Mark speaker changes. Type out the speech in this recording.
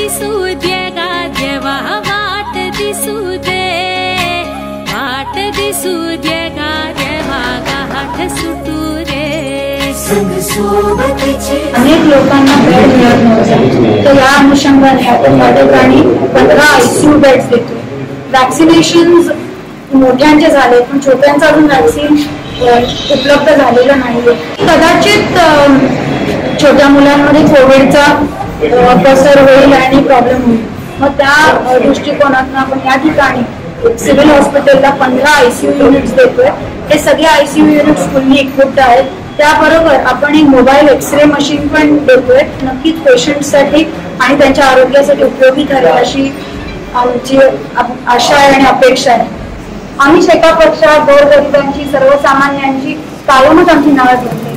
Speaker 1: दिसू दे गा देवा, वाट दिसू दे, वाट दिसू दे गा देवा, गाठ सुटू रे।
Speaker 2: अनेक लोकांना बेड मिळत नव्हते, तर या अनुषंगाने आपण या ठिकाणी 15 ICU बेड्स देतो। वॅक्सिनेशन मोठ्यांचे झाले, पण छोट्यांचं अजून वॅक्सिन उपलब्ध झालेलं नाहीये। कदाचित छोट्या मुलांमध्ये कोविडचा प्रसार होईल आणि प्रॉब्लेम होईल, मग त्या दृष्टिकोनातून आपण या ठिकाणी सिव्हिल हॉस्पिटलला 15 ICU युनिट्स देतोय। हे सगळे ICU युनिट्स फुल्ली इक्विप्ड आहेत। त्याबरोबर आपण एक मोबाईल एक्सरे मशीन पण देतोय, नक्कीच पेशंटसाठी आणि त्यांच्या आरोग्यासाठी उपयोगी ठरेल अशी आमची आशा आहे आणि अपेक्षा आहे। आम्ही शेका पक्षा गोरगरिबांची, सर्वसामान्यांची कायमच आमची नाळ घेतली।